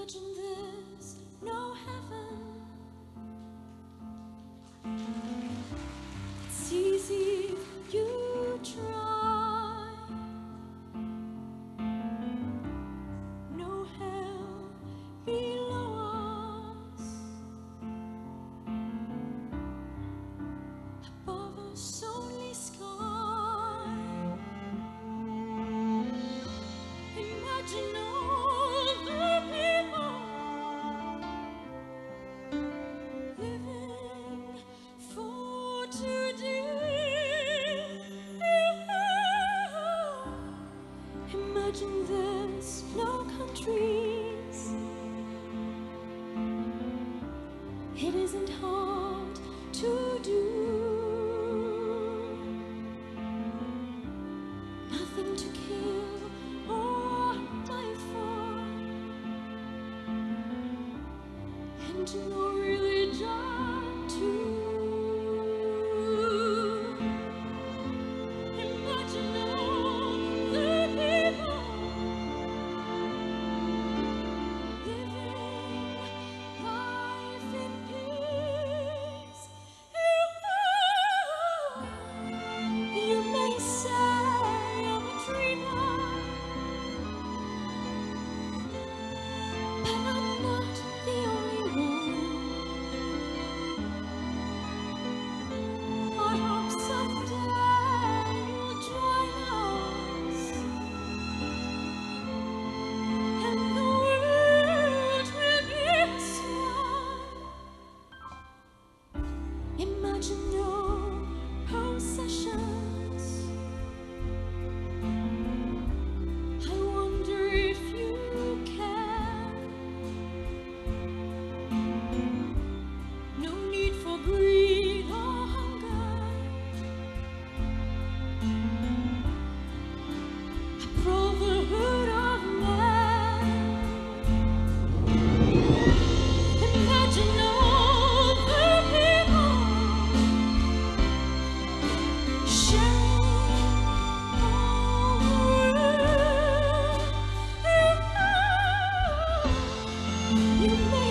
Imagine there's no heaven. It's easy if you try. No hell below us. Above us only sky. Imagine all the people living for today. Imagine there's no countries. It isn't hard to do. Nothing to kill or die for, and no religion too. Imagine all the people living life in peace. You may say I'm a dreamer, but I'm not the only one. I hope someday you'll join us, and the world will be a smile. Imagine no possessions. I wonder if you can. No need for greed or hunger. A brotherhood of man. Imagine all the people sharing all the world. You may